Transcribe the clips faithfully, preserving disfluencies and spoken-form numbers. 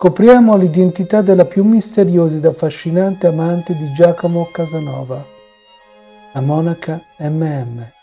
Scopriamo l'identità della più misteriosa ed affascinante amante di Giacomo Casanova, la monaca emme emme.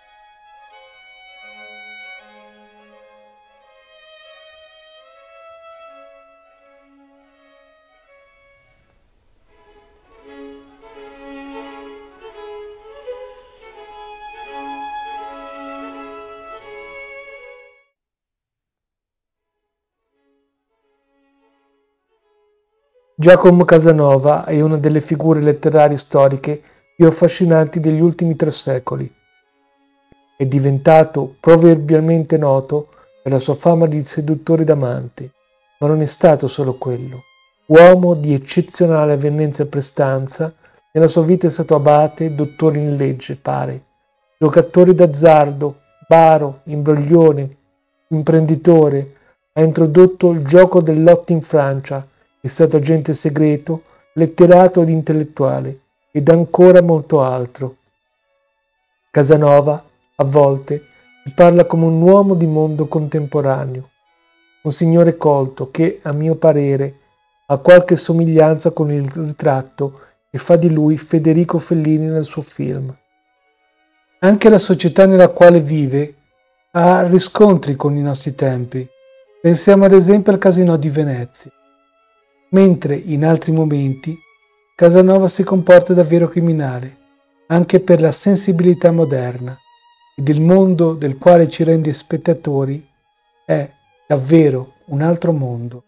Giacomo Casanova è una delle figure letterarie storiche più affascinanti degli ultimi tre secoli. È diventato proverbialmente noto per la sua fama di seduttore d'amante, ma non è stato solo quello. Uomo di eccezionale avvenenza e prestanza, nella sua vita è stato abate, dottore in legge, pare, giocatore d'azzardo, baro, imbroglione, imprenditore, ha introdotto il gioco del lotto in Francia, è stato agente segreto, letterato ed intellettuale, ed ancora molto altro. Casanova, a volte, ci parla come un uomo di mondo contemporaneo, un signore colto che, a mio parere, ha qualche somiglianza con il ritratto che fa di lui Federico Fellini nel suo film. Anche la società nella quale vive ha riscontri con i nostri tempi. Pensiamo ad esempio al Casinò di Venezia. Mentre in altri momenti Casanova si comporta davvero criminale, anche per la sensibilità moderna, ed il mondo del quale ci rende spettatori è davvero un altro mondo.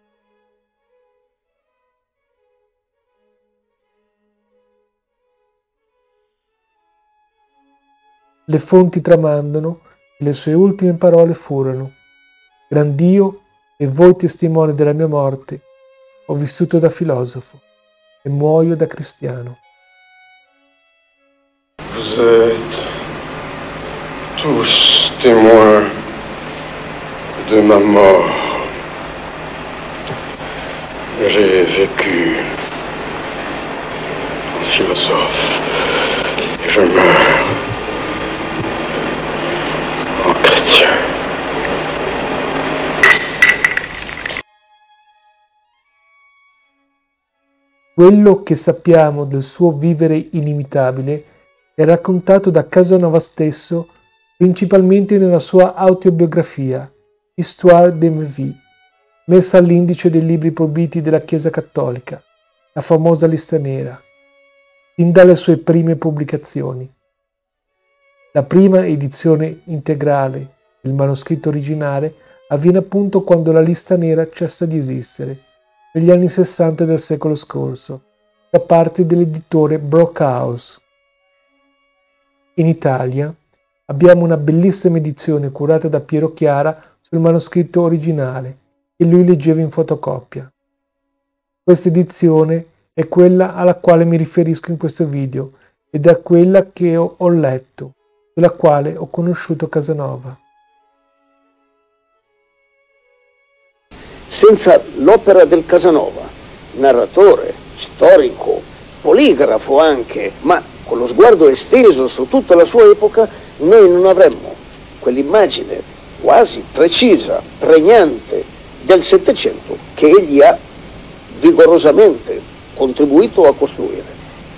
Le fonti tramandano che le sue ultime parole furono: «Gran Dio e voi testimoni della mia morte, ho vissuto da filosofo e muoio da cristiano». Vous êtes tous témoins de ma mort. J'ai vécu en philosophe et je meurs en chrétien. Quello che sappiamo del suo vivere inimitabile è raccontato da Casanova stesso principalmente nella sua autobiografia, Histoire de ma vie, messa all'indice dei libri proibiti della Chiesa Cattolica, la famosa lista nera, fin dalle sue prime pubblicazioni. La prima edizione integrale del manoscritto originale avviene appunto quando la lista nera cessa di esistere, negli anni sessanta del secolo scorso, da parte dell'editore Brockhaus. In Italia abbiamo una bellissima edizione curata da Piero Chiara sul manoscritto originale e lui leggeva in fotocopia. Questa edizione è quella alla quale mi riferisco in questo video ed è quella che ho, ho letto, sulla quale ho conosciuto Casanova. Senza l'opera del Casanova, narratore, storico, poligrafo anche, ma con lo sguardo esteso su tutta la sua epoca, noi non avremmo quell'immagine quasi precisa, pregnante del Settecento che egli ha vigorosamente contribuito a costruire.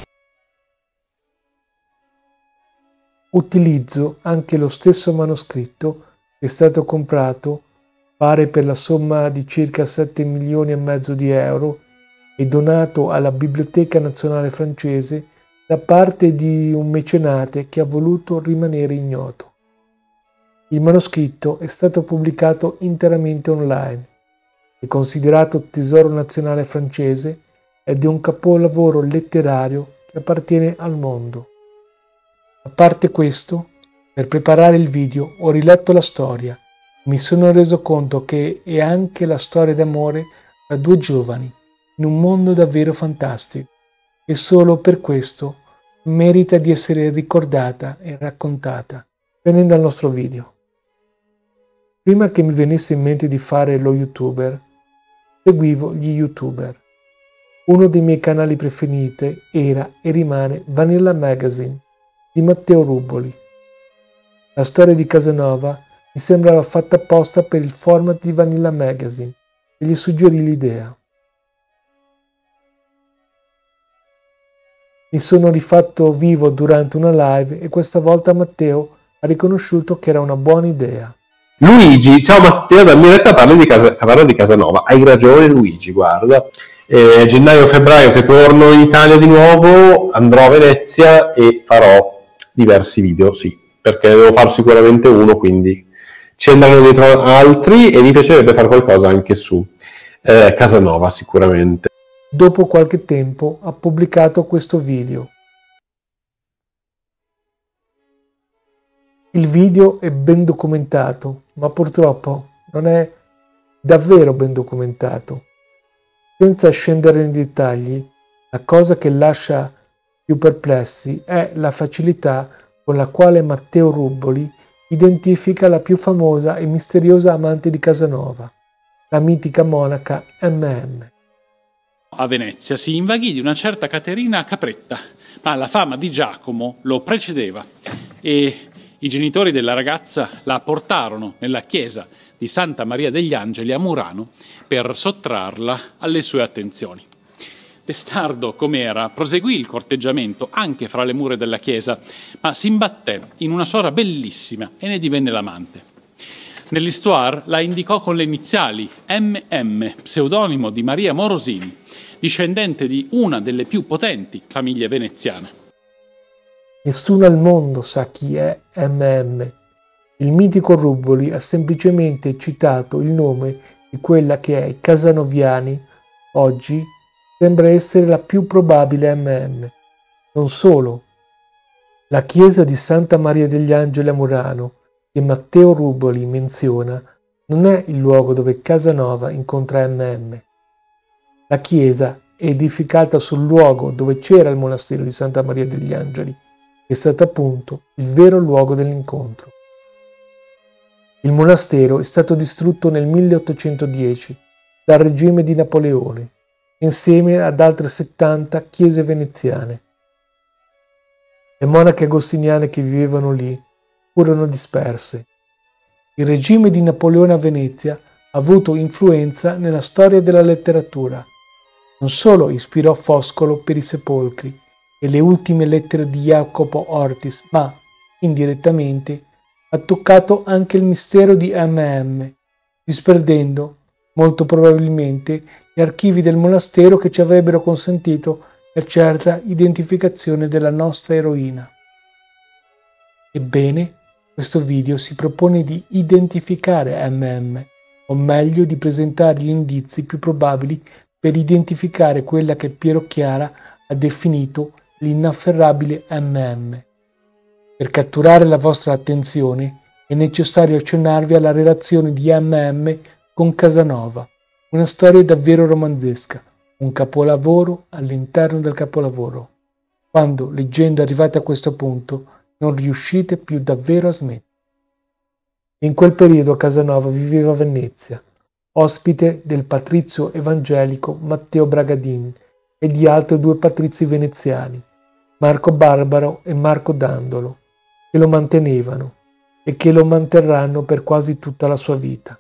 Utilizzo anche lo stesso manoscritto che è stato comprato, pare per la somma di circa sette milioni e mezzo di euro, e donato alla Biblioteca Nazionale Francese da parte di un mecenate che ha voluto rimanere ignoto. Il manoscritto è stato pubblicato interamente online, è considerato tesoro nazionale francese ed è un capolavoro letterario che appartiene al mondo. A parte questo, per preparare il video ho riletto la storia e mi sono reso conto che è anche la storia d'amore tra due giovani in un mondo davvero fantastico e solo per questo merita di essere ricordata e raccontata. Venendo al nostro video. Prima che mi venisse in mente di fare lo youtuber, seguivo gli youtuber. Uno dei miei canali preferiti era e rimane Vanilla Magazine di Matteo Ruboli. La storia di Casanova mi sembrava fatta apposta per il format di Vanilla Magazine e gli suggerì l'idea. Mi sono rifatto vivo durante una live e questa volta Matteo ha riconosciuto che era una buona idea. Luigi, ciao Matteo, da Miretta parli di, casa, parlo di Casanova. Hai ragione Luigi, guarda. Eh, gennaio-febbraio che torno in Italia di nuovo, andrò a Venezia e farò diversi video, sì, perché devo fare sicuramente uno, quindi ci andranno dietro altri e mi piacerebbe fare qualcosa anche su eh, Casanova sicuramente. Dopo qualche tempo ha pubblicato questo video. Il video è ben documentato, ma purtroppo non è davvero ben documentato. Senza scendere nei dettagli, la cosa che lascia più perplessi è la facilità con la quale Matteo Rubboli identifica la più famosa e misteriosa amante di Casanova, la mitica monaca emme emme. A Venezia si invaghì di una certa Caterina Capretta, ma la fama di Giacomo lo precedeva e i genitori della ragazza la portarono nella chiesa di Santa Maria degli Angeli a Murano per sottrarla alle sue attenzioni. Testardo com'era, proseguì il corteggiamento anche fra le mura della chiesa, ma si imbatté in una suora bellissima e ne divenne l'amante. Nell'histoire la indicò con le iniziali emme emme, pseudonimo di Maria Morosini, discendente di una delle più potenti famiglie veneziane. Nessuno al mondo sa chi è emme emme. Il mitico Rubboli ha semplicemente citato il nome di quella che ai casanoviani oggi sembra essere la più probabile emme emme. Non solo. La chiesa di Santa Maria degli Angeli a Murano, che Matteo Rubboli menziona, non è il luogo dove Casanova incontra emme emme. La chiesa è edificata sul luogo dove c'era il monastero di Santa Maria degli Angeli, che è stato appunto il vero luogo dell'incontro. Il monastero è stato distrutto nel milleottocentodieci dal regime di Napoleone, insieme ad altre settanta chiese veneziane. Le monache agostiniane che vivevano lì furono disperse. Il regime di Napoleone a Venezia ha avuto influenza nella storia della letteratura. Non solo ispirò Foscolo per i sepolcri e le ultime lettere di Jacopo Ortis, ma, indirettamente, ha toccato anche il mistero di emme emme, disperdendo, molto probabilmente, gli archivi del monastero che ci avrebbero consentito la certa identificazione della nostra eroina. Ebbene, questo video si propone di identificare emme emme, o meglio di presentare gli indizi più probabili per identificare quella che Piero Chiara ha definito l'inafferrabile emme emme. Per catturare la vostra attenzione è necessario accennarvi alla relazione di emme emme con Casanova, una storia davvero romanzesca, un capolavoro all'interno del capolavoro. Quando, leggendo arrivate a questo punto, non riuscite più davvero a smettere. In quel periodo Casanova viveva a Venezia, ospite del patrizio evangelico Matteo Bragadin e di altri due patrizi veneziani, Marco Barbaro e Marco Dandolo, che lo mantenevano e che lo manterranno per quasi tutta la sua vita.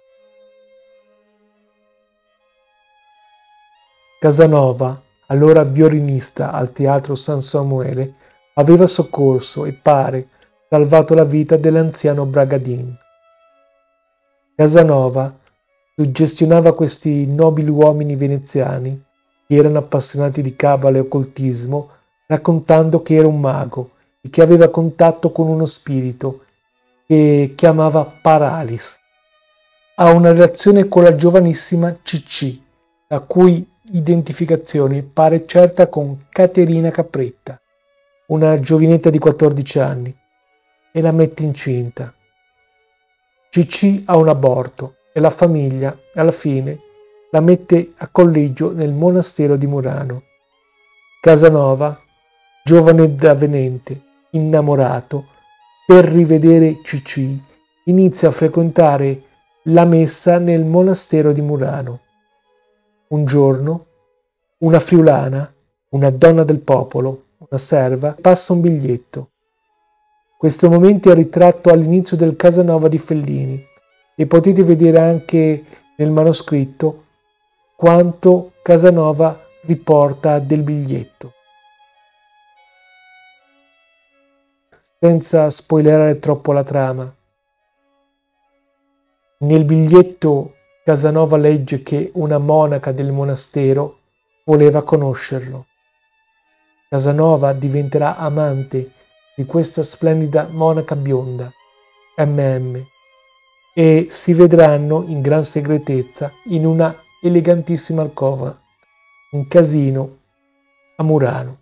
Casanova, allora violinista al Teatro San Samuele, aveva soccorso e pare salvato la vita dell'anziano Bragadin. Casanova suggestionava questi nobili uomini veneziani che erano appassionati di cabala e occultismo, raccontando che era un mago e che aveva contatto con uno spirito che chiamava Paralis. Ha una relazione con la giovanissima Cicci, la cui identificazione pare certa con Caterina Capretta, una giovinetta di quattordici anni, e la mette incinta. Cicci ha un aborto e la famiglia, alla fine, la mette a collegio nel monastero di Murano. Casanova, giovane ed avvenente, innamorato, per rivedere Cicci, inizia a frequentare la messa nel monastero di Murano. Un giorno, una friulana, una donna del popolo, una serva, passa un biglietto. Questo momento è ritratto all'inizio del Casanova di Fellini e potete vedere anche nel manoscritto quanto Casanova riporta del biglietto. senza spoilerare troppo la trama. Nel biglietto Casanova legge che una monaca del monastero voleva conoscerlo. Casanova diventerà amante di questa splendida monaca bionda, M M, e si vedranno in gran segretezza in una elegantissima alcova, un casino a Murano.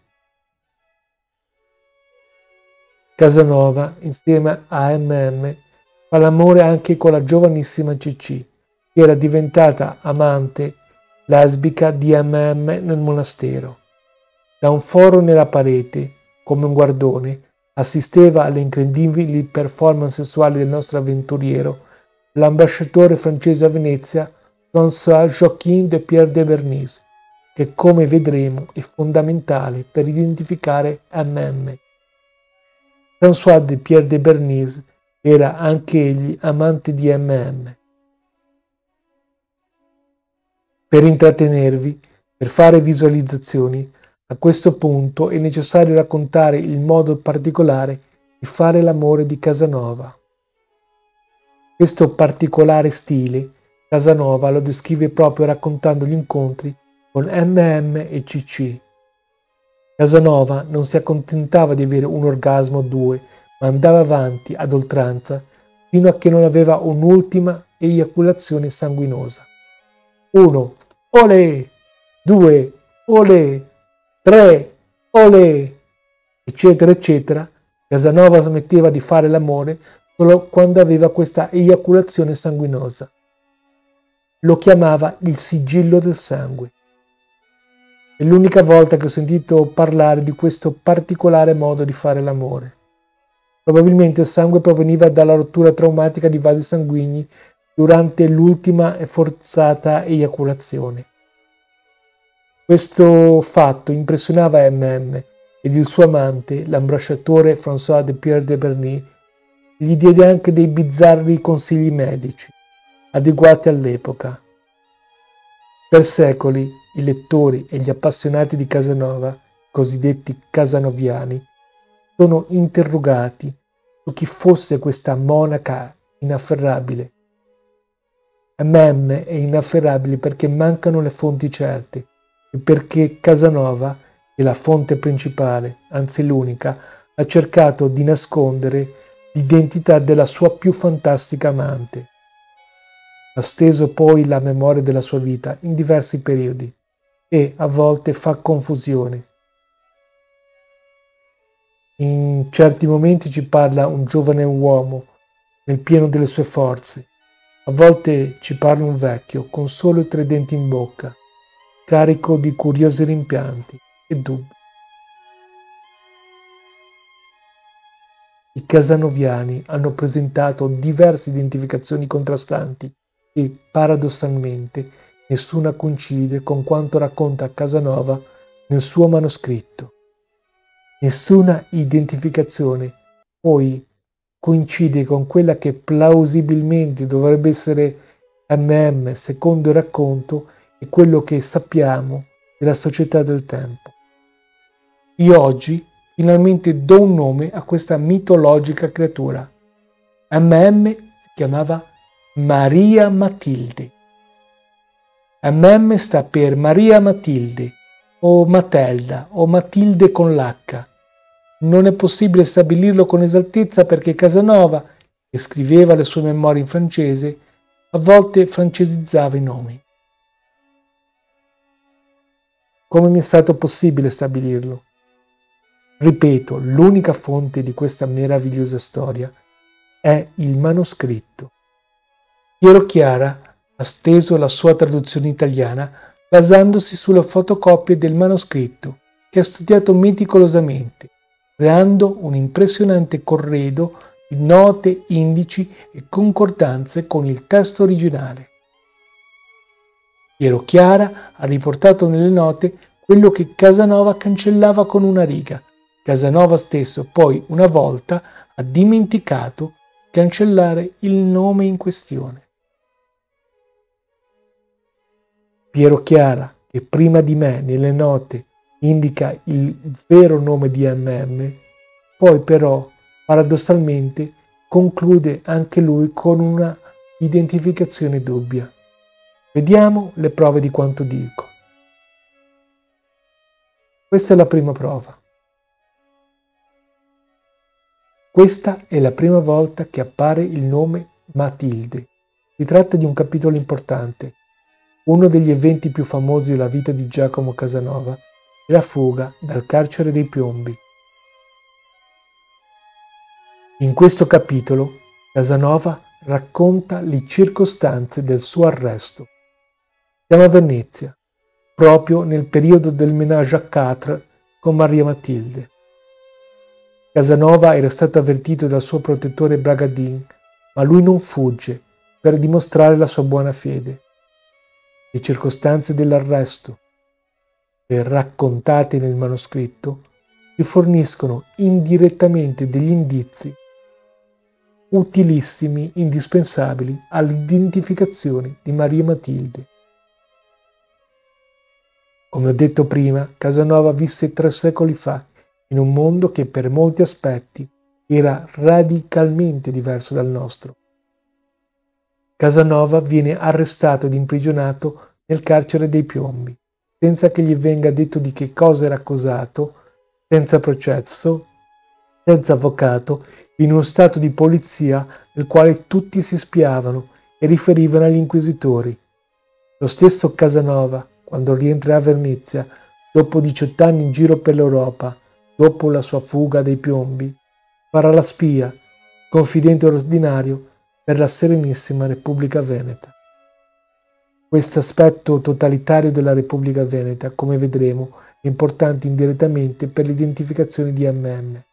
Casanova, insieme a M M, fa l'amore anche con la giovanissima C C, che era diventata amante lesbica di M M nel monastero. Da un foro nella parete, come un guardone, assisteva alle incredibili performance sessuali del nostro avventuriero, l'ambasciatore francese a Venezia, François-Joachim de Pierre de Bernis, che come vedremo è fondamentale per identificare M M. François de Pierre de Bernis era anche egli amante di M M. Per intrattenervi, per fare visualizzazioni, a questo punto è necessario raccontare il modo particolare di fare l'amore di Casanova. Questo particolare stile Casanova lo descrive proprio raccontando gli incontri con M M e C C. Casanova non si accontentava di avere un orgasmo o due, ma andava avanti ad oltranza fino a che non aveva un'ultima eiaculazione sanguinosa. Uno, olè! Due, olè! Tre, olè! Eccetera, eccetera. Casanova smetteva di fare l'amore solo quando aveva questa eiaculazione sanguinosa. Lo chiamava il sigillo del sangue. È l'unica volta che ho sentito parlare di questo particolare modo di fare l'amore. Probabilmente il sangue proveniva dalla rottura traumatica di vasi sanguigni durante l'ultima e forzata eiaculazione. Questo fatto impressionava M M ed il suo amante, l'ambasciatore François de Pierre de Bernis, gli diede anche dei bizzarri consigli medici, adeguati all'epoca. Per secoli i lettori e gli appassionati di Casanova, cosiddetti casanoviani, sono interrogati su chi fosse questa monaca inafferrabile. M M è inafferrabile perché mancano le fonti certe e perché Casanova, che è la fonte principale, anzi l'unica, ha cercato di nascondere l'identità della sua più fantastica amante. Ha steso poi la memoria della sua vita in diversi periodi e a volte fa confusione. In certi momenti ci parla un giovane uomo nel pieno delle sue forze, a volte ci parla un vecchio con solo i tre denti in bocca, carico di curiosi rimpianti e dubbi. I casanoviani hanno presentato diverse identificazioni contrastanti e, paradossalmente, nessuna coincide con quanto racconta Casanova nel suo manoscritto. Nessuna identificazione, poi, coincide con quella che plausibilmente dovrebbe essere M M secondo il racconto e quello che sappiamo della società del tempo. Io oggi finalmente do un nome a questa mitologica creatura. M M si chiamava Maria Matilde. M M sta per Maria Matilde, o Matelda, o Matilde con l'H. Non è possibile stabilirlo con esattezza perché Casanova, che scriveva le sue memorie in francese, a volte francesizzava i nomi. Come mi è stato possibile stabilirlo? Ripeto, l'unica fonte di questa meravigliosa storia è il manoscritto. Piero Chiara ha steso la sua traduzione italiana basandosi sulle fotocopie del manoscritto che ha studiato meticolosamente, creando un impressionante corredo di note, indici e concordanze con il testo originale. Piero Chiara ha riportato nelle note quello che Casanova cancellava con una riga. Casanova stesso poi una volta ha dimenticato di cancellare il nome in questione. Piero Chiara, che prima di me nelle note indica il vero nome di M M, poi però paradossalmente conclude anche lui con una identificazione dubbia. Vediamo le prove di quanto dico. Questa è la prima prova. Questa è la prima volta che appare il nome Matilde. Si tratta di un capitolo importante. Uno degli eventi più famosi della vita di Giacomo Casanova è la fuga dal carcere dei Piombi. In questo capitolo Casanova racconta le circostanze del suo arresto. Siamo a Venezia, proprio nel periodo del ménage à quatre con Maria Matilde. Casanova era stato avvertito dal suo protettore Bragadin, ma lui non fugge per dimostrare la sua buona fede. Le circostanze dell'arresto, raccontate nel manoscritto, ci forniscono indirettamente degli indizi utilissimi, indispensabili all'identificazione di Maria Matilde. Come ho detto prima, Casanova visse tre secoli fa in un mondo che per molti aspetti era radicalmente diverso dal nostro. Casanova viene arrestato ed imprigionato nel carcere dei Piombi, senza che gli venga detto di che cosa era accusato, senza processo, senza avvocato, in uno stato di polizia nel quale tutti si spiavano e riferivano agli inquisitori. Lo stesso Casanova, quando rientra a Venezia, dopo diciotto anni in giro per l'Europa, dopo la sua fuga dai Piombi, farà la spia, confidente ordinario per la Serenissima Repubblica Veneta. Questo aspetto totalitario della Repubblica Veneta, come vedremo, è importante indirettamente per l'identificazione di M M.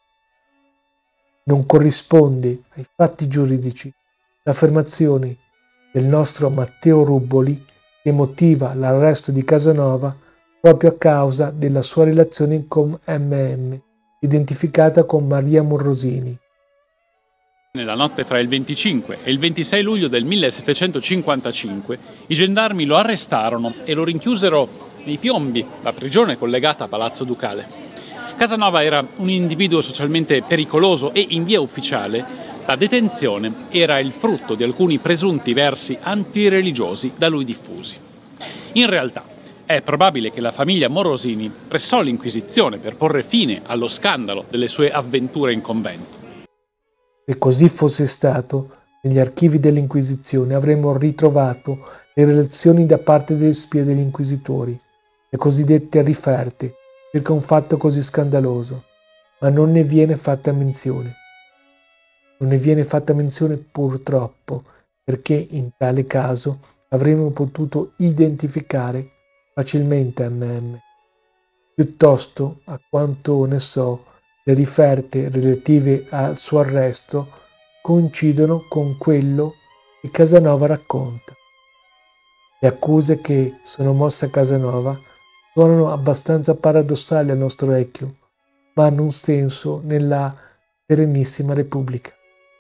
Non corrisponde ai fatti giuridici l'affermazione del nostro Matteo Rubboli che motiva l'arresto di Casanova proprio a causa della sua relazione con M M, identificata con Maria Morosini. Nella notte fra il venticinque e il ventisei luglio del millesettecentocinquantacinque i gendarmi lo arrestarono e lo rinchiusero nei Piombi, la prigione collegata a Palazzo Ducale. Casanova era un individuo socialmente pericoloso e in via ufficiale la detenzione era il frutto di alcuni presunti versi antireligiosi da lui diffusi. In realtà è probabile che la famiglia Morosini pressò l'Inquisizione per porre fine allo scandalo delle sue avventure in convento. Se così fosse stato, negli archivi dell'Inquisizione avremmo ritrovato le relazioni da parte delle spie degli inquisitori, le cosiddette riferte, circa un fatto così scandaloso, ma non ne viene fatta menzione. Non ne viene fatta menzione purtroppo, perché in tale caso avremmo potuto identificare facilmente M M. Piuttosto, a quanto ne so, le riferte relative al suo arresto coincidono con quello che Casanova racconta. Le accuse che sono mosse a Casanova suonano abbastanza paradossali al nostro orecchio, ma hanno un senso nella Serenissima Repubblica.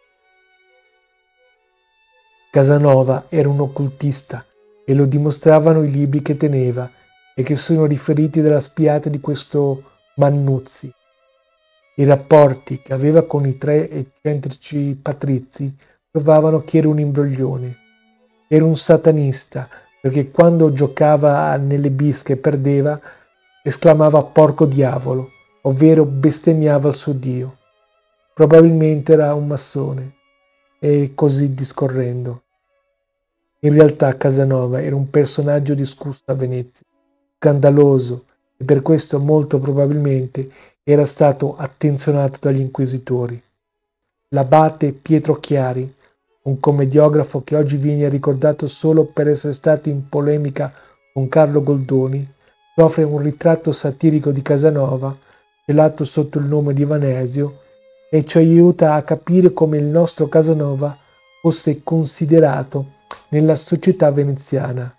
Casanova era un occultista e lo dimostravano i libri che teneva e che sono riferiti dalla spiata di questo Mannuzzi. I rapporti che aveva con i tre eccentrici patrizi provavano che era un imbroglione. Era un satanista, perché quando giocava nelle bische e perdeva, esclamava porco diavolo, ovvero bestemmiava il suo Dio. Probabilmente era un massone, e così discorrendo. In realtà Casanova era un personaggio discusso a Venezia, scandaloso, e per questo molto probabilmente era stato attenzionato dagli inquisitori. L'abate Pietro Chiari, un commediografo che oggi viene ricordato solo per essere stato in polemica con Carlo Goldoni, offre un ritratto satirico di Casanova, celato sotto il nome di Vanesio, e ci aiuta a capire come il nostro Casanova fosse considerato nella società veneziana.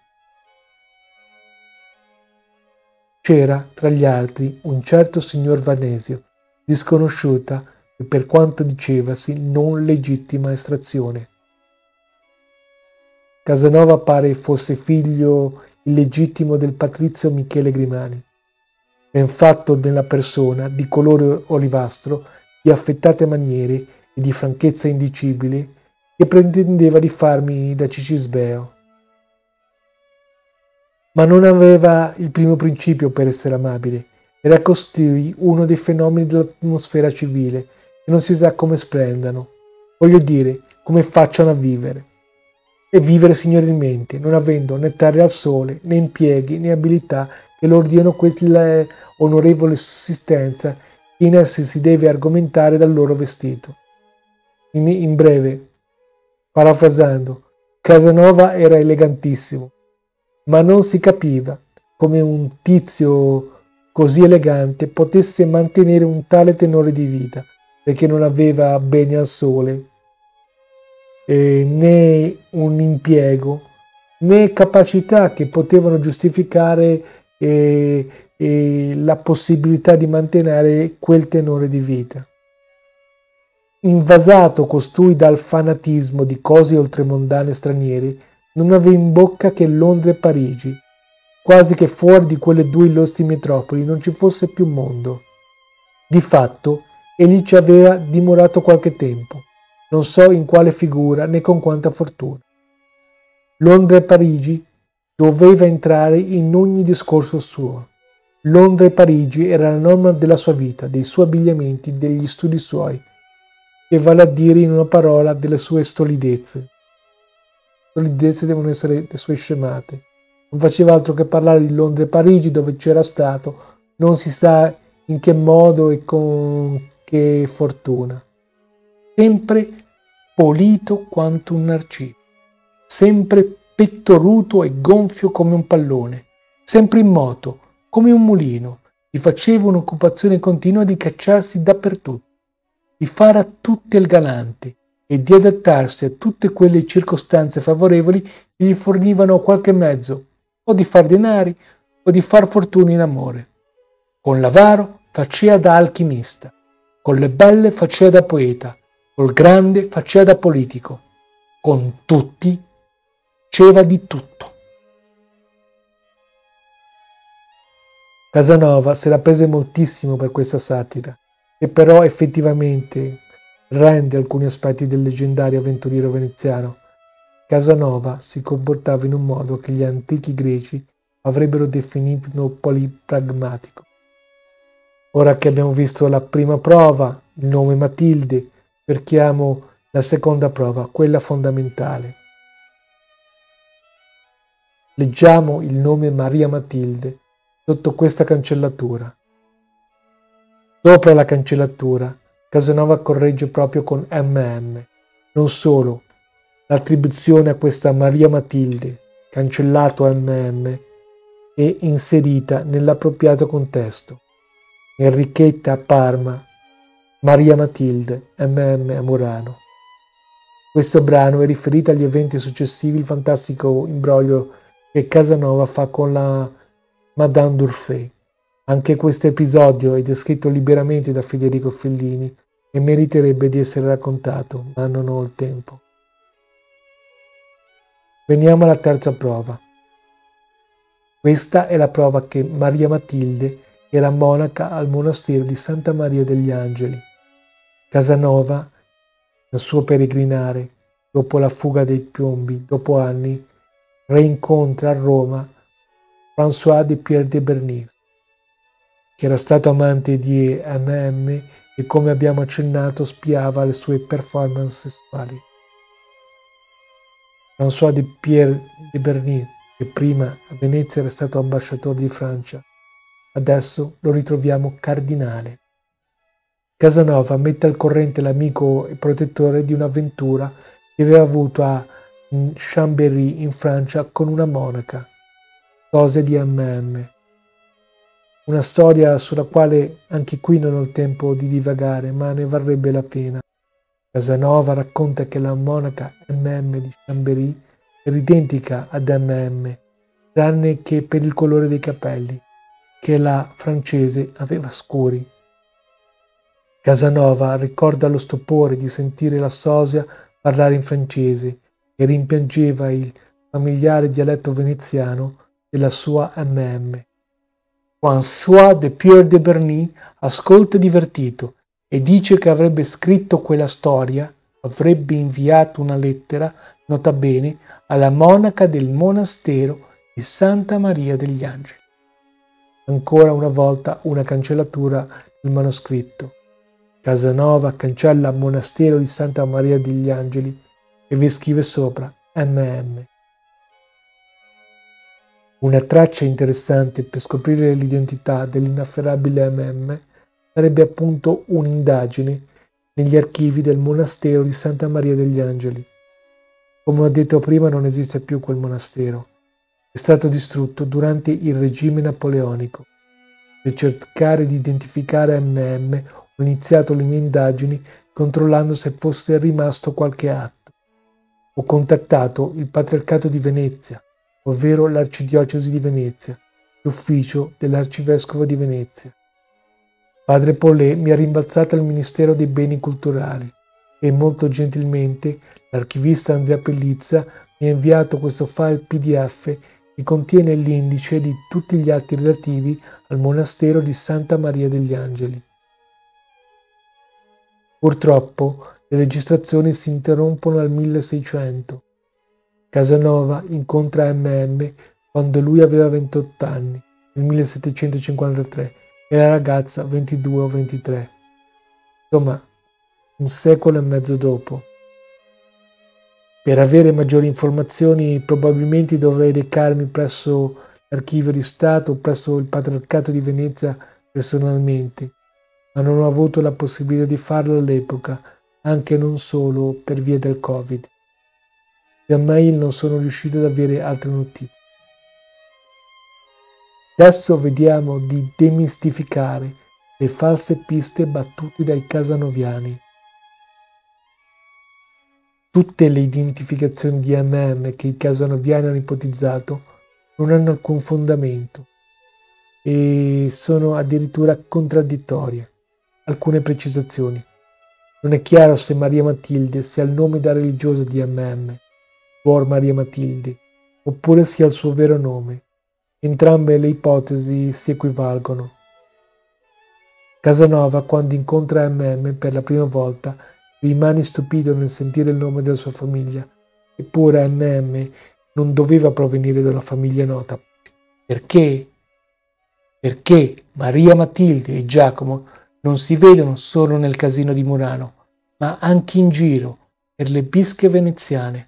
C'era, tra gli altri, un certo signor Vanesio, di sconosciuta e per quanto dicevasi non legittima estrazione. Casanova pare fosse figlio illegittimo del patrizio Michele Grimani, ben fatto nella persona, di colore olivastro, di affettate maniere e di franchezza indicibile che pretendeva di farmi da Cicisbeo. Ma non aveva il primo principio per essere amabile. Era costui uno dei fenomeni dell'atmosfera civile che non si sa come splendano, voglio dire, come facciano a vivere. E vivere signorilmente, non avendo né terre al sole, né impieghi, né abilità che loro diano quella onorevole sussistenza che in essi si deve argomentare dal loro vestito. In, in breve, parafrasando, Casanova era elegantissimo, ma non si capiva come un tizio così elegante potesse mantenere un tale tenore di vita, perché non aveva beni al sole, eh, né un impiego, né capacità che potevano giustificare eh, eh, la possibilità di mantenere quel tenore di vita. Invasato costui dal fanatismo di cose oltremondane straniere, non aveva in bocca che Londra e Parigi, quasi che fuori di quelle due illustri metropoli non ci fosse più mondo. Di fatto, egli ci aveva dimorato qualche tempo, non so in quale figura né con quanta fortuna. Londra e Parigi doveva entrare in ogni discorso suo. Londra e Parigi era la norma della sua vita, dei suoi abbigliamenti, degli studi suoi, che vale a dire in una parola delle sue stolidezze. Stolidezze devono essere le sue scemate. Non faceva altro che parlare di Londra e Parigi, dove c'era stato, non si sa in che modo e con che fortuna. Sempre polito quanto un narciso, sempre pettoruto e gonfio come un pallone, sempre in moto, come un mulino, gli faceva un'occupazione continua di cacciarsi dappertutto, di fare a tutte il galante e di adattarsi a tutte quelle circostanze favorevoli che gli fornivano qualche mezzo, o di far denari o di far fortuna in amore. Con l'avaro faceva da alchimista, con le belle faceva da poeta, col grande faceva da politico, con tutti faceva di tutto. Casanova se la prese moltissimo per questa satira, che però effettivamente rende alcuni aspetti del leggendario avventuriero veneziano. Casanova si comportava in un modo che gli antichi greci avrebbero definito polipragmatico. Ora che abbiamo visto la prima prova, il nome Matilde, cerchiamo la seconda prova, quella fondamentale. Leggiamo il nome Maria Matilde sotto questa cancellatura. Sopra la cancellatura, Casanova corregge proprio con M M. Non solo, l'attribuzione a questa Maria Matilde, cancellato M M, è inserita nell'appropriato contesto. Enrichetta a Parma, Maria Matilde, M M a Murano. Questo brano è riferito agli eventi successivi al fantastico imbroglio che Casanova fa con la Madame d'Urfé. Anche questo episodio è descritto liberamente da Federico Fellini e meriterebbe di essere raccontato, ma non ho il tempo. Veniamo alla terza prova. Questa è la prova che Maria Matilde era monaca al monastero di Santa Maria degli Angeli. Casanova, nel suo peregrinare, dopo la fuga dei piombi, dopo anni, reincontra a Roma François de Pierre de Bernis, che era stato amante di M M e, come abbiamo accennato, spiava le sue performance sessuali. François de Pierre de Bernis, che prima a Venezia era stato ambasciatore di Francia, adesso lo ritroviamo cardinale. Casanova mette al corrente l'amico e protettore di un'avventura che aveva avuto a Chambéry in Francia con una monaca, Tosia di M M. Una storia sulla quale anche qui non ho il tempo di divagare, ma ne varrebbe la pena. Casanova racconta che la monaca M M di Chambéry era identica ad M M, tranne che per il colore dei capelli, che la francese aveva scuri. Casanova ricorda lo stupore di sentire la sosia parlare in francese e rimpiangeva il familiare dialetto veneziano della sua M M. François de Pierre de Bernis ascolta divertito e dice che avrebbe scritto quella storia, avrebbe inviato una lettera, nota bene, alla monaca del monastero di Santa Maria degli Angeli. Ancora una volta una cancellatura del manoscritto. Casanova cancella monastero di Santa Maria degli Angeli e vi scrive sopra M M. Una traccia interessante per scoprire l'identità dell'inafferrabile M M sarebbe appunto un'indagine negli archivi del monastero di Santa Maria degli Angeli. Come ho detto prima, non esiste più quel monastero. È stato distrutto durante il regime napoleonico. Per cercare di identificare M M ho iniziato le mie indagini controllando se fosse rimasto qualche atto. Ho contattato il Patriarcato di Venezia, ovvero l'Arcidiocesi di Venezia, l'ufficio dell'Arcivescovo di Venezia. Padre Polè mi ha rimbalzato al Ministero dei Beni Culturali e molto gentilmente l'archivista Andrea Pellizza mi ha inviato questo file P D F che contiene l'indice di tutti gli atti relativi al monastero di Santa Maria degli Angeli. Purtroppo le registrazioni si interrompono al milleseicento. Casanova incontra M M quando lui aveva ventotto anni, nel millesettecentocinquantatré, e la ragazza ventidue o ventitré. Insomma, un secolo e mezzo dopo. Per avere maggiori informazioni probabilmente dovrei recarmi presso l'Archivio di Stato o presso il Patriarcato di Venezia personalmente, ma non ho avuto la possibilità di farlo all'epoca, anche non solo per via del Covid. Da mail non sono riuscito ad avere altre notizie. Adesso vediamo di demistificare le false piste battute dai casanoviani. Tutte le identificazioni di M M che i casanoviani hanno ipotizzato non hanno alcun fondamento e sono addirittura contraddittorie. Alcune precisazioni. Non è chiaro se Maria Matilde sia il nome da religiosa di M M, Suor Maria Matilde, oppure sia il suo vero nome. Entrambe le ipotesi si equivalgono. Casanova, quando incontra M M per la prima volta, rimane stupito nel sentire il nome della sua famiglia, eppure M M non doveva provenire da una famiglia nota. Perché? Perché Maria Matilde e Giacomo non si vedono solo nel casino di Murano, ma anche in giro per le bische veneziane.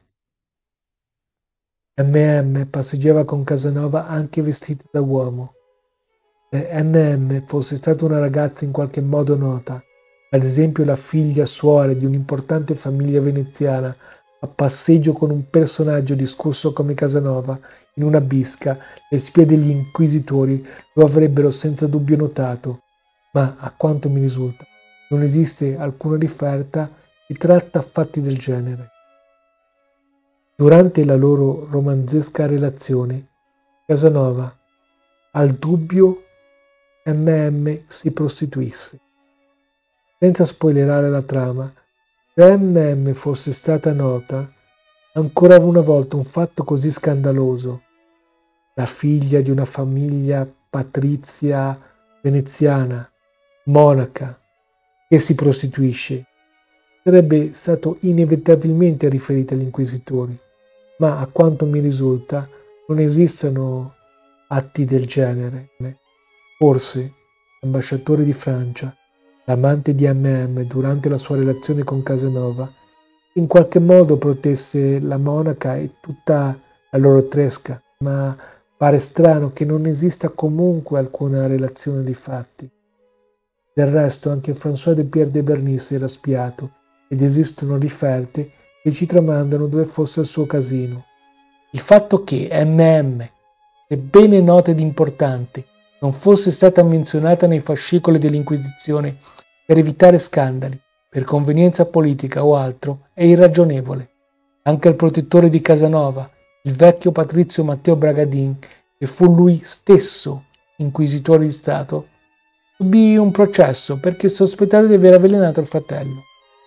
M M passeggiava con Casanova anche vestita da uomo. Se M M fosse stata una ragazza in qualche modo nota, ad esempio la figlia suora di un'importante famiglia veneziana, a passeggio con un personaggio discusso come Casanova in una bisca, le spie degli inquisitori lo avrebbero senza dubbio notato, ma a quanto mi risulta non esiste alcuna riferta che tratta fatti del genere. Durante la loro romanzesca relazione, Casanova, al dubbio, M M si prostituisse. Senza spoilerare la trama, se M M fosse stata nota, ancora una volta un fatto così scandaloso, la figlia di una famiglia patrizia veneziana, monaca, che si prostituisce, sarebbe stato inevitabilmente riferita agli inquisitori, ma a quanto mi risulta non esistono atti del genere. Forse l'ambasciatore di Francia, l'amante di M M durante la sua relazione con Casanova, in qualche modo protesse la monaca e tutta la loro tresca, ma pare strano che non esista comunque alcuna relazione dei fatti. Del resto anche François de Pierre de Bernis era spiato ed esistono riferte che ci tramandano dove fosse il suo casino. Il fatto che M M, sebbene nota ed importante, non fosse stata menzionata nei fascicoli dell'Inquisizione per evitare scandali, per convenienza politica o altro, è irragionevole. Anche il protettore di Casanova, il vecchio patrizio Matteo Bragadin, che fu lui stesso inquisitore di Stato, subì un processo perché sospettato di aver avvelenato il fratello.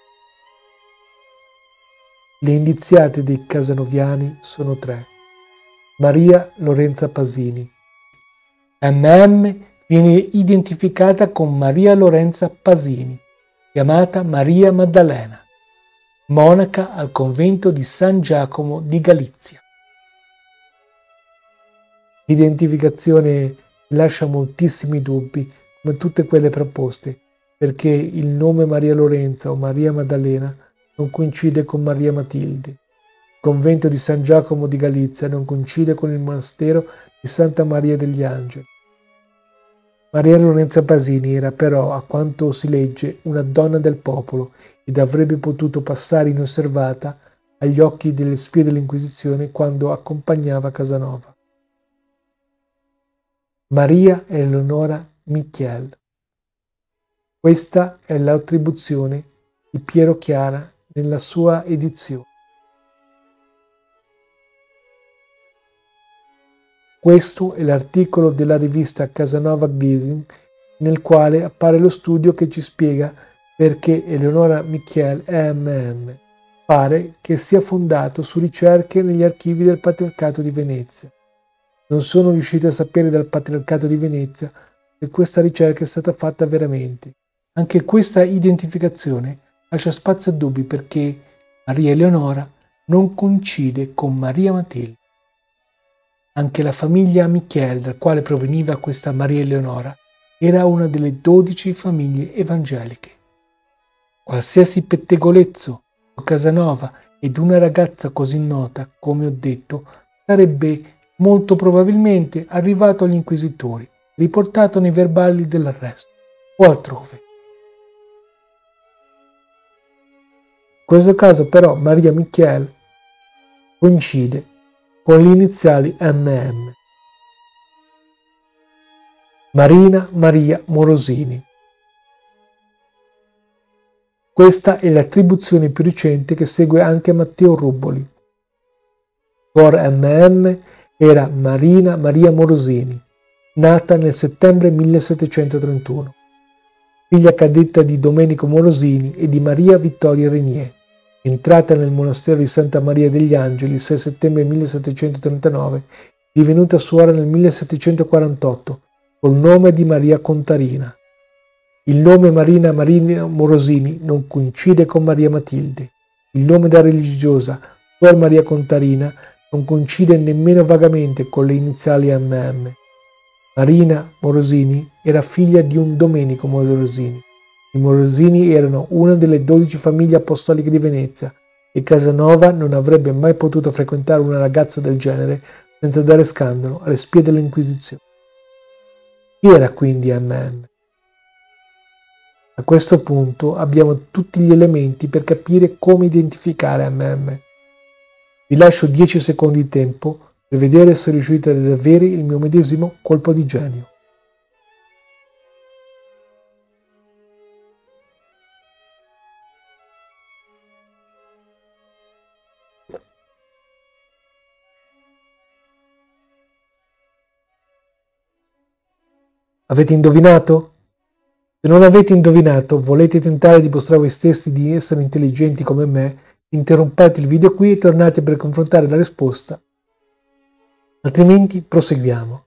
Le indiziate dei casanoviani sono tre. Maria Lorenza Pasini. M M viene identificata con Maria Lorenza Pasini, chiamata Maria Maddalena, monaca al convento di San Giacomo di Galizia. L'identificazione lascia moltissimi dubbi, come tutte quelle proposte, perché il nome Maria Lorenza o Maria Maddalena non coincide con Maria Matilde. Il convento di San Giacomo di Galizia non coincide con il monastero di Santa Maria degli Angeli. Maria Lorenza Pasini era però, a quanto si legge, una donna del popolo ed avrebbe potuto passare inosservata agli occhi delle spie dell'Inquisizione quando accompagnava Casanova. Maria Eleonora Michiel. Questa è l'attribuzione di Piero Chiara nella sua edizione. Questo è l'articolo della rivista Casanova Gleason nel quale appare lo studio che ci spiega perché Eleonora Michiel è M M. Pare che sia fondato su ricerche negli archivi del Patriarcato di Venezia. Non sono riuscito a sapere dal Patriarcato di Venezia se questa ricerca è stata fatta veramente. Anche questa identificazione lascia spazio a dubbi perché Maria Eleonora non coincide con Maria Matilde. Anche la famiglia Michiel, dal quale proveniva questa Maria Eleonora, era una delle dodici famiglie evangeliche. Qualsiasi pettegolezzo su Casanova ed una ragazza così nota, come ho detto, sarebbe molto probabilmente arrivato agli inquisitori, riportato nei verbali dell'arresto o altrove. In questo caso però Maria Michiel coincide con le iniziali M M. Marina Maria Morosini. Questa è l'attribuzione più recente che segue anche Matteo Rubboli. For M M era Marina Maria Morosini, nata nel settembre millesettecentotrentuno, figlia cadetta di Domenico Morosini e di Maria Vittoria Renier, entrata nel monastero di Santa Maria degli Angeli il sei settembre millesettecentotrentanove, divenuta suora nel millesettecentoquarantotto col nome di Maria Contarina. Il nome Marina Marina Morosini non coincide con Maria Matilde. Il nome da religiosa Suor Maria Contarina non coincide nemmeno vagamente con le iniziali M M. Marina Morosini era figlia di un Domenico Morosini. I Morosini erano una delle dodici famiglie apostoliche di Venezia e Casanova non avrebbe mai potuto frequentare una ragazza del genere senza dare scandalo alle spie dell'Inquisizione. Chi era quindi M M? A questo punto abbiamo tutti gli elementi per capire come identificare M M. Vi lascio dieci secondi di tempo per vedere se riuscite ad avere il mio medesimo colpo di genio. Avete indovinato? Se non avete indovinato, volete tentare di dimostrare voi stessi di essere intelligenti come me, interrompete il video qui e tornate per confrontare la risposta. Altrimenti proseguiamo.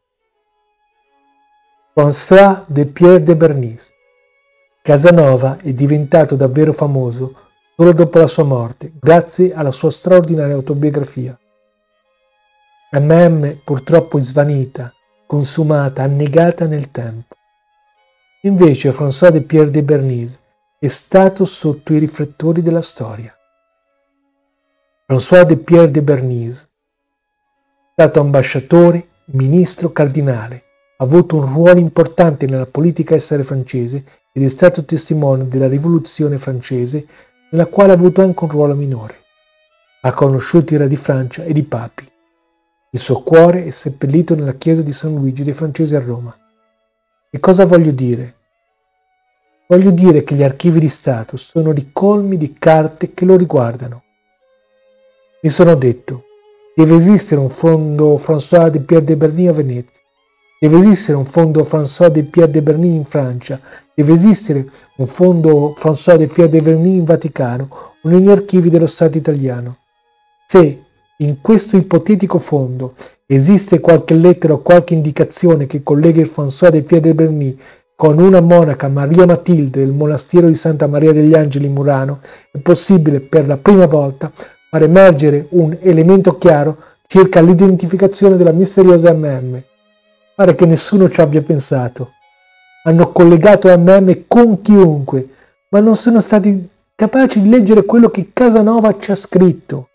François de Pierre de Bernis. Casanova è diventato davvero famoso solo dopo la sua morte, grazie alla sua straordinaria autobiografia. M M purtroppo è svanita, consumata, annegata nel tempo. Invece François de Pierre de Bernis è stato sotto i riflettori della storia. François de Pierre de Bernis è stato ambasciatore, ministro, cardinale, ha avuto un ruolo importante nella politica estera francese ed è stato testimone della rivoluzione francese, nella quale ha avuto anche un ruolo minore. Ha conosciuto i re di Francia ed i papi. Il suo cuore è seppellito nella chiesa di San Luigi dei Francesi a Roma. E cosa voglio dire? Voglio dire che gli archivi di Stato sono ricolmi di carte che lo riguardano. Mi sono detto, deve esistere un fondo François de Pierre de Bernis a Venezia, deve esistere un fondo François de Pierre de Bernis in Francia, deve esistere un fondo François de Pierre de Bernis in Vaticano o negli archivi dello Stato italiano. Se in questo ipotetico fondo esiste qualche lettera o qualche indicazione che collega il François de Pierre de Bernis con una monaca, Maria Matilde, del monastero di Santa Maria degli Angeli in Murano, è possibile per la prima volta far emergere un elemento chiaro circa l'identificazione della misteriosa M M. Pare che nessuno ci abbia pensato. Hanno collegato M M con chiunque, ma non sono stati capaci di leggere quello che Casanova ci ha scritto.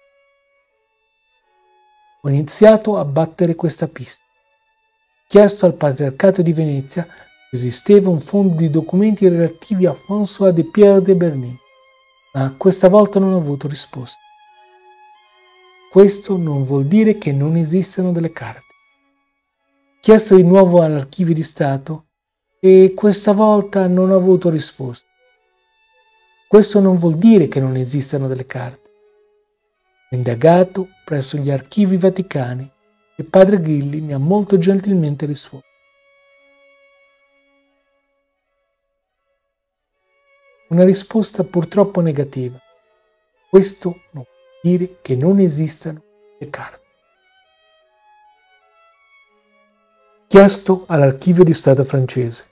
Ho iniziato a battere questa pista. Ho chiesto al Patriarcato di Venezia se esisteva un fondo di documenti relativi a François de Pierre de Bernis, ma questa volta non ho avuto risposta. Questo non vuol dire che non esistano delle carte. Ho chiesto di nuovo all'Archivio di Stato e questa volta non ho avuto risposta. Questo non vuol dire che non esistano delle carte. Ho indagato presso gli archivi vaticani e padre Grilli mi ha molto gentilmente risposto. Una risposta purtroppo negativa. Questo non vuol dire che non esistano le carte. Chiesto all'Archivio di Stato francese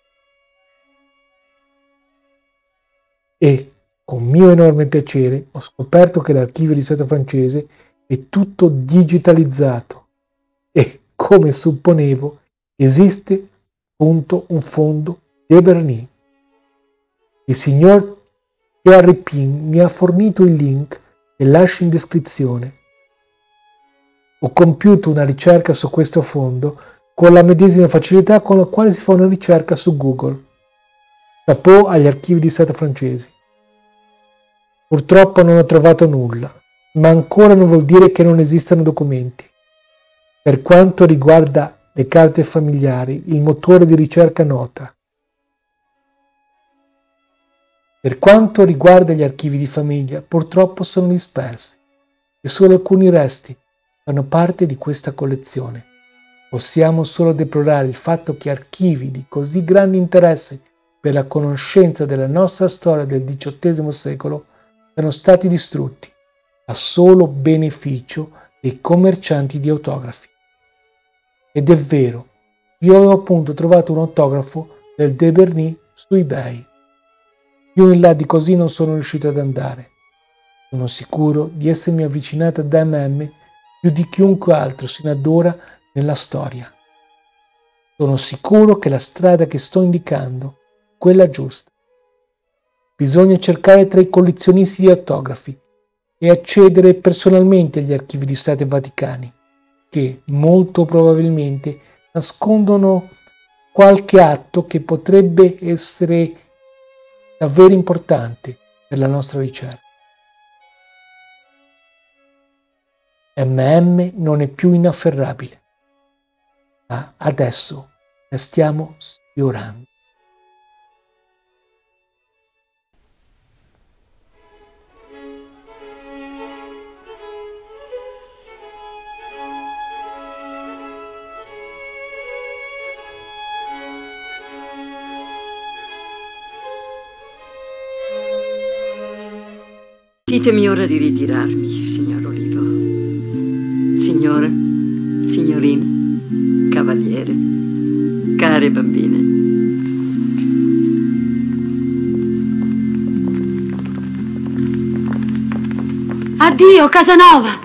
e, con mio enorme piacere, ho scoperto che l'Archivio di Stato francese è tutto digitalizzato e, come supponevo, esiste appunto un fondo de Bernis. Il signor Thierry Pin mi ha fornito il link e lascio in descrizione. Ho compiuto una ricerca su questo fondo con la medesima facilità con la quale si fa una ricerca su Google. Chapeau agli archivi di Stato francesi. Purtroppo non ho trovato nulla, ma ancora non vuol dire che non esistano documenti. Per quanto riguarda le carte familiari, il motore di ricerca nota. Per quanto riguarda gli archivi di famiglia, purtroppo sono dispersi e solo alcuni resti fanno parte di questa collezione. Possiamo solo deplorare il fatto che archivi di così grande interesse per la conoscenza della nostra storia del diciottesimo secolo siano stati distrutti a solo beneficio dei commercianti di autografi. Ed è vero, io avevo appunto trovato un autografo del de Bernis su eBay. Più in là di così non sono riuscito ad andare. Sono sicuro di essermi avvicinato ad M M più di chiunque altro sino ad ora nella storia. Sono sicuro che la strada che sto indicando è quella giusta. Bisogna cercare tra i collezionisti di autografi e accedere personalmente agli archivi di Stato vaticani, che molto probabilmente nascondono qualche atto che potrebbe essere davvero importante per la nostra ricerca. M M non è più inafferrabile, ma adesso la stiamo sfiorando. Ditemi ora di ritirarmi, signor Olivo. Signora, signorina, cavaliere, care bambine. Addio, Casanova!